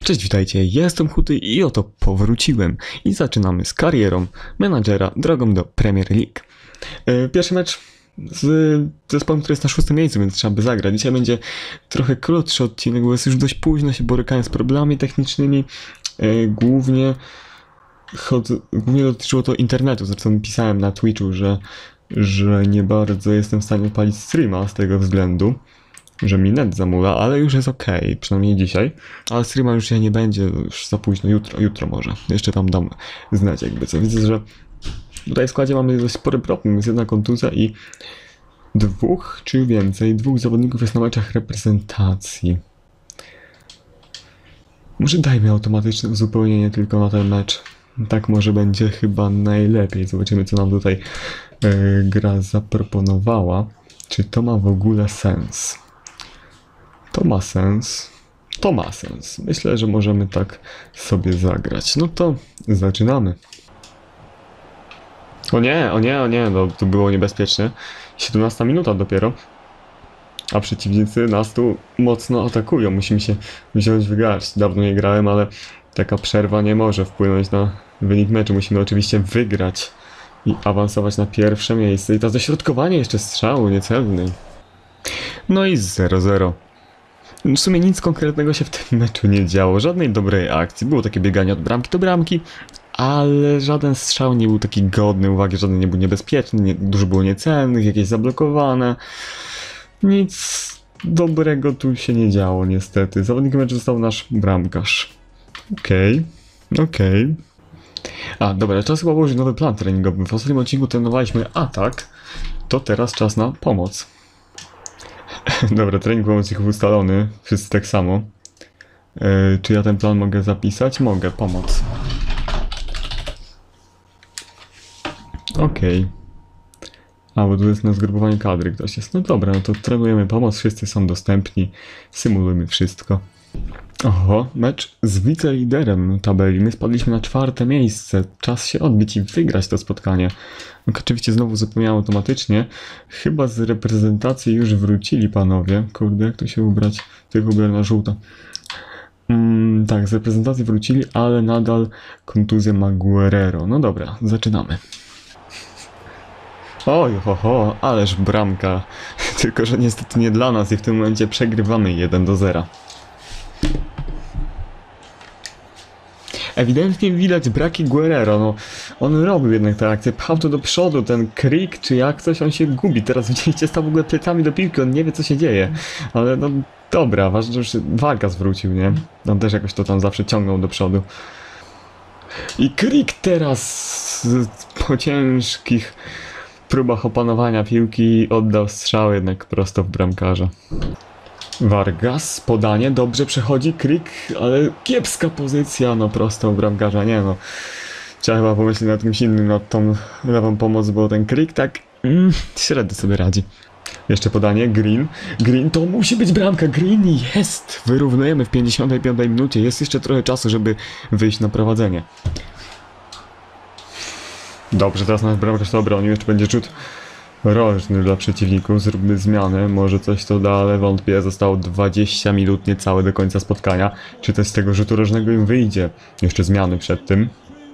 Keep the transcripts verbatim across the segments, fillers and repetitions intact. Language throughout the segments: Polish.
Cześć, witajcie, ja jestem Huty i oto powróciłem i zaczynamy z karierą menadżera drogą do Premier League. Yy, pierwszy mecz z zespołem, który jest na szóstym miejscu, więc trzeba by zagrać. Dzisiaj będzie trochę krótszy odcinek, bo jest już dość późno, się borykałem z problemami technicznymi. Yy, głównie, chod, głównie dotyczyło to internetu, zresztą pisałem na Twitchu, że, że nie bardzo jestem w stanie odpalić streama z tego względu, że mi net zamula, ale już jest ok, przynajmniej dzisiaj. Ale streama już się nie będzie, już za późno, jutro, jutro może. Jeszcze tam dam znać jakby co. Widzę, że tutaj w składzie mamy dość spory problem, jest jedna kontuzja i dwóch, czy więcej, dwóch zawodników jest na meczach reprezentacji. Może dajmy automatyczne uzupełnienie tylko na ten mecz. Tak może będzie chyba najlepiej. Zobaczymy, co nam tutaj yy, gra zaproponowała. Czy to ma w ogóle sens? To ma sens. To ma sens. Myślę, że możemy tak sobie zagrać. No to zaczynamy. O nie, o nie, o nie, no to było niebezpieczne. siedemnasta minuta dopiero. A przeciwnicy nas tu mocno atakują. Musimy się wziąć w garść. Dawno nie grałem, ale taka przerwa nie może wpłynąć na wynik meczu. Musimy oczywiście wygrać i awansować na pierwsze miejsce. I to dośrodkowanie jeszcze strzału niecelny. No i zero zero. W sumie nic konkretnego się w tym meczu nie działo, żadnej dobrej akcji. Było takie bieganie od bramki do bramki, ale żaden strzał nie był taki godny uwagi, żaden nie był niebezpieczny, nie, dużo było niecelnych, jakieś zablokowane. Nic dobrego tu się nie działo niestety. Zawodnikiem meczu został nasz bramkarz. Okej, okay. okej. Okay. A, dobra, czas chyba ułożyć nowy plan treningowy. W ostatnim odcinku trenowaliśmy atak, to teraz czas na pomoc. Dobra, trening pomocników ustalony, wszyscy tak samo. Yy, czy ja ten plan mogę zapisać? Mogę, pomoc. Okej. Okay. A, bo tu jest na zgrupowanie kadry ktoś jest. No dobra, no to trenujemy pomoc, wszyscy są dostępni. Symulujmy wszystko. Oho, mecz z wiceliderem tabeli. My spadliśmy na czwarte miejsce. Czas się odbić i wygrać to spotkanie. No, oczywiście znowu zupełniałem automatycznie. Chyba z reprezentacji już wrócili panowie. Kurde, jak to się ubrać? Tylko ubrać na żółto. Mm, tak, z reprezentacji wrócili, ale nadal kontuzja ma Guerrero. No dobra, zaczynamy. Oj, ho, ho, ależ bramka. Tylko że niestety nie dla nas i w tym momencie przegrywamy jeden do zera. Ewidentnie widać braki Guerrero, no on robił jednak tę akcję, pchał to do przodu, ten Krik czy jak coś, on się gubi, teraz widzieliście, stał w ogóle plecami do piłki, on nie wie co się dzieje, ale no dobra, ważne, że już walka zwrócił, nie? On też jakoś to tam zawsze ciągnął do przodu. I Krik teraz po ciężkich próbach opanowania piłki oddał strzał jednak prosto w bramkarza. Vargas, podanie, dobrze przechodzi, Krik, ale kiepska pozycja, no prosto u bramkarza, nie no. Trzeba chyba pomyśleć nad kimś innym, nad tą lewą pomoc, bo ten Krik tak mm, średnio sobie radzi. Jeszcze podanie, Green, Green to musi być bramka, Green jest! Wyrównujemy w pięćdziesiątej piątej minucie, jest jeszcze trochę czasu, żeby wyjść na prowadzenie. Dobrze, teraz nasz bramkarz to obronił, jeszcze będzie rzut rożny dla przeciwników, zróbmy zmianę, może coś to da, ale wątpię, zostało dwadzieścia minut niecałe do końca spotkania, czy też z tego rzutu rożnego im wyjdzie, jeszcze zmiany przed tym.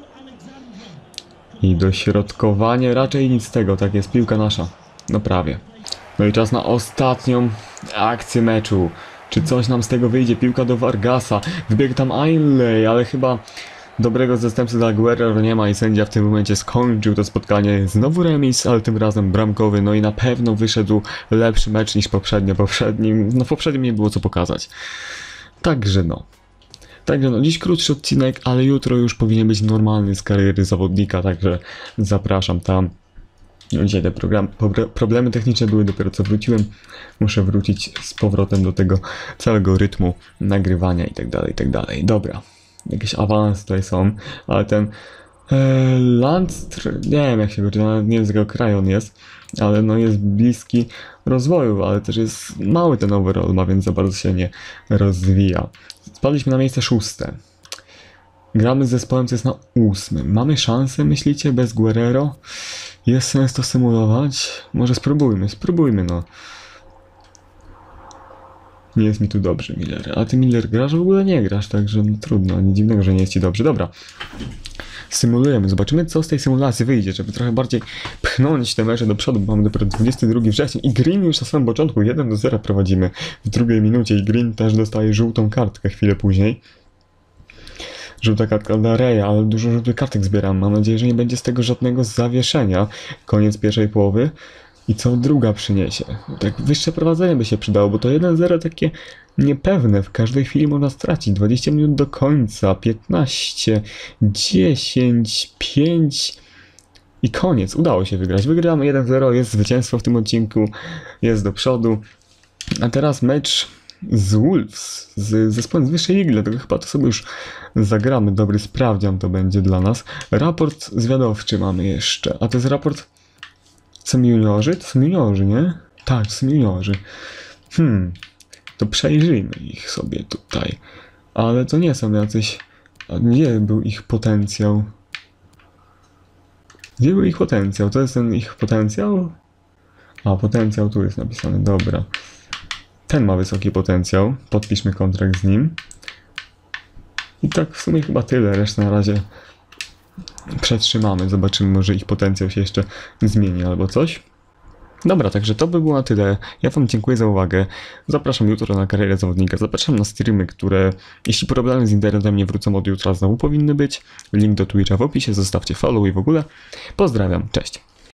I dośrodkowanie, raczej nic z tego, tak jest, piłka nasza, no prawie. No i czas na ostatnią akcję meczu, czy coś nam z tego wyjdzie, piłka do Vargasa, wybiegł tam Ainley, ale chyba dobrego zastępcy dla Guerrero nie ma i sędzia w tym momencie skończył to spotkanie. Znowu remis, ale tym razem bramkowy. No i na pewno wyszedł lepszy mecz niż poprzednio. Poprzednim, no w poprzednim nie było co pokazać. Także no. Także no, dziś krótszy odcinek, ale jutro już powinien być normalny z kariery zawodnika, także zapraszam tam. No, dzisiaj te program, problemy techniczne były, dopiero co wróciłem. Muszę wrócić z powrotem do tego całego rytmu nagrywania i tak dalej, i tak dalej. Dobra. Jakieś awanse tutaj są, ale ten e, Landstr, nie wiem jak się go czyta, nie wiem z jakiego kraju on jest, ale no jest bliski rozwoju, ale też jest mały ten overall ma, więc za bardzo się nie rozwija. Spadliśmy na miejsce szóste. Gramy z zespołem, co jest na ósmym. Mamy szansę, myślicie, bez Guerrero? Jest sens to symulować? Może spróbujmy, spróbujmy no. Nie jest mi tu dobrze, Miller. A ty, Miller, grasz? W ogóle nie grasz, także no, trudno, nic dziwnego, że nie jest ci dobrze. Dobra. Symulujemy, zobaczymy, co z tej symulacji wyjdzie, żeby trochę bardziej pchnąć te mecze do przodu, bo mamy dopiero dwudziestego drugiego września i Green już na samym początku jeden do zera prowadzimy w drugiej minucie i Green też dostaje żółtą kartkę chwilę później. Żółta kartka dla Reya, ale dużo żółtych kartek zbieram. Mam nadzieję, że nie będzie z tego żadnego zawieszenia. Koniec pierwszej połowy. I co druga przyniesie? Tak wyższe prowadzenie by się przydało, bo to jeden zero takie niepewne. W każdej chwili można stracić. dwadzieścia minut do końca. piętnaście, dziesięć, pięć i koniec. Udało się wygrać. Wygramy jeden zero. Jest zwycięstwo w tym odcinku. Jest do przodu. A teraz mecz z Wolves, z zespołem z wyższej ligi, dlatego chyba to sobie już zagramy. Dobry sprawdzian to będzie dla nas. Raport zwiadowczy mamy jeszcze. A to jest raport... Są juniorzy? To są juniorzy, nie? Tak, to są juniorzy. Hmm, to przejrzyjmy ich sobie tutaj. Ale to nie są jacyś... A gdzie był ich potencjał? Gdzie był ich potencjał? To jest ten ich potencjał? A, potencjał tu jest napisany, dobra. Ten ma wysoki potencjał. Podpiszmy kontrakt z nim. I tak w sumie chyba tyle. Resztę na razie przetrzymamy. Zobaczymy, może ich potencjał się jeszcze zmieni albo coś. Dobra, także to by było na tyle. Ja wam dziękuję za uwagę. Zapraszam jutro na karierę zawodnika. Zapraszam na streamy, które, jeśli problemy z internetem nie wrócą od jutra, znowu powinny być. Link do Twitcha w opisie. Zostawcie follow i w ogóle. Pozdrawiam. Cześć.